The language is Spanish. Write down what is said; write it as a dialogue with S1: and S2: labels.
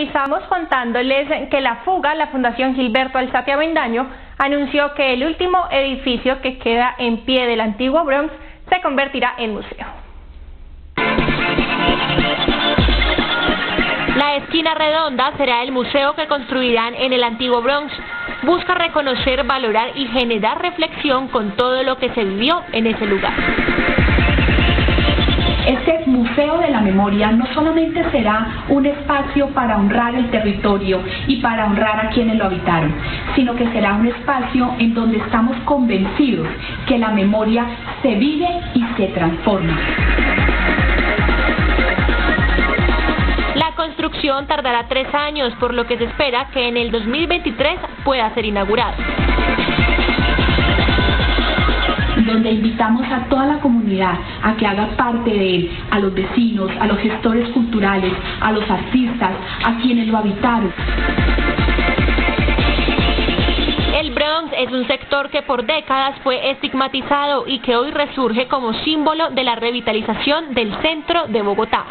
S1: Finalizamos contándoles que la Fundación Gilberto Alzate Avendaño anunció que el último edificio que queda en pie del antiguo Bronx se convertirá en museo.
S2: La esquina redonda será el museo que construirán en el antiguo Bronx. Busca reconocer, valorar y generar reflexión con todo lo que se vivió en ese lugar.
S3: Este Museo de la Memoria no solamente será un espacio para honrar el territorio y para honrar a quienes lo habitaron, sino que será un espacio en donde estamos convencidos que la memoria se vive y se transforma.
S2: La construcción tardará 3 años, por lo que se espera que en el 2023 pueda ser inaugurado.
S3: Donde invitamos a toda la comunidad a que haga parte de él, a los vecinos, a los gestores culturales, a los artistas, a quienes lo habitaron.
S2: El Bronx es un sector que por décadas fue estigmatizado y que hoy resurge como símbolo de la revitalización del centro de Bogotá.